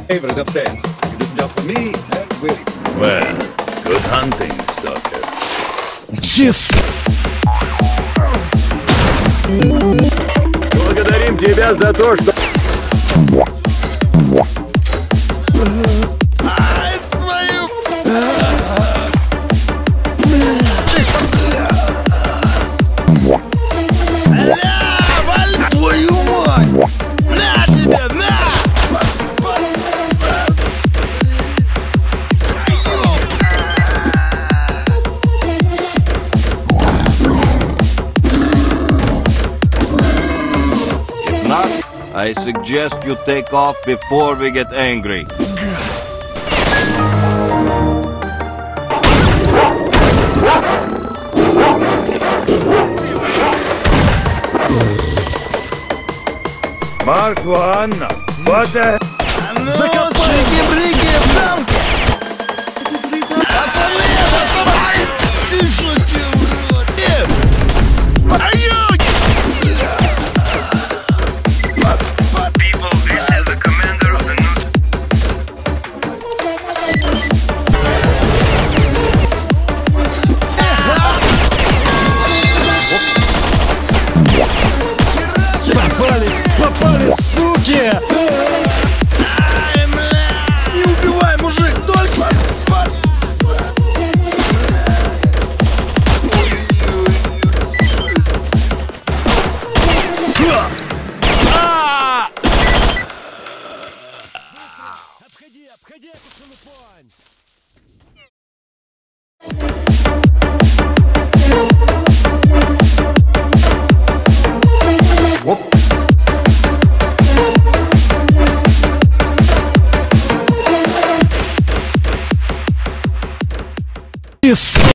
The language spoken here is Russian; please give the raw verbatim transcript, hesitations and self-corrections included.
Favors of dance. You did job for me and Willie. Well, good hunting, Stalker. Чиз! Благодарим тебя за то, что... Ай, твою... Ля, валь, твою мать! На тебе, на! I suggest you take off before we get angry. Mark one, what the... Закопали гибрики в дамке! Пацаны, доставай! Ты шутил, брат! Ай-ой! People, this is the commander of the new... Попали, попали, суки! Ай, бля! Не убивай, мужик, только... Обходи, обходи эту целлофан! Чиз!